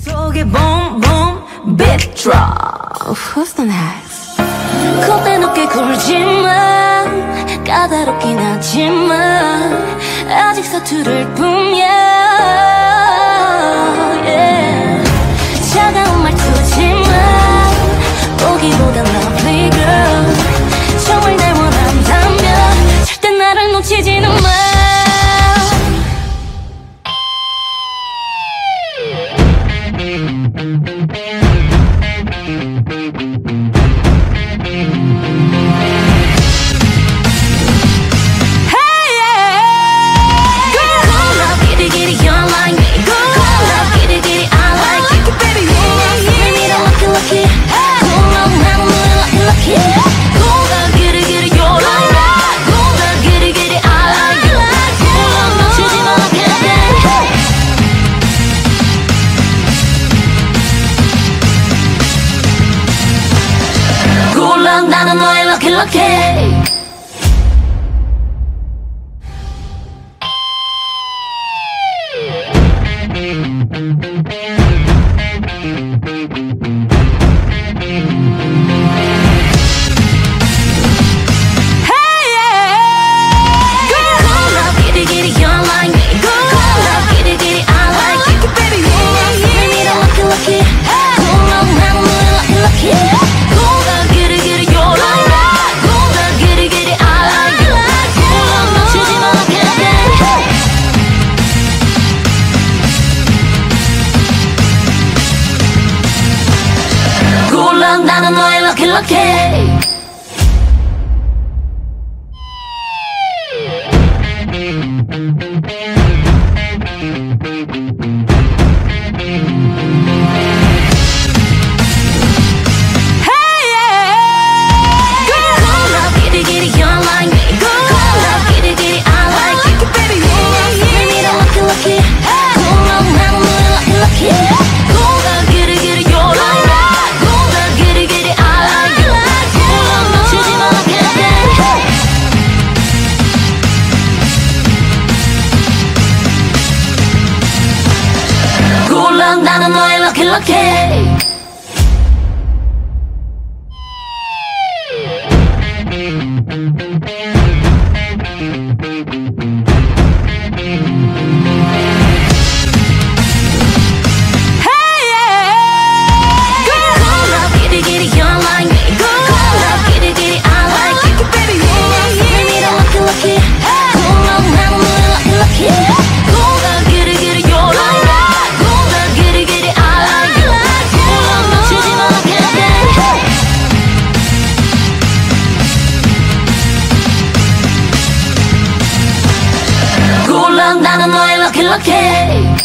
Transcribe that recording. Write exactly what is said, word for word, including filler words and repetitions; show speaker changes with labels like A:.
A: 속에 boom boom beat drop. Who's the next? 겁에 높게 굴지만 까다롭긴 하지만 아직 서투를 뿐이야. Yeah. 차가운 말투지만 오기보단 lovely girl. 정말 날 원한다면 절대 나를 놓치지는 마. 나는 너의 lucky lucky. 나는 너의 lucky lucky. 나는 너의 lucky lucky. 나는 너의 lucky lucky.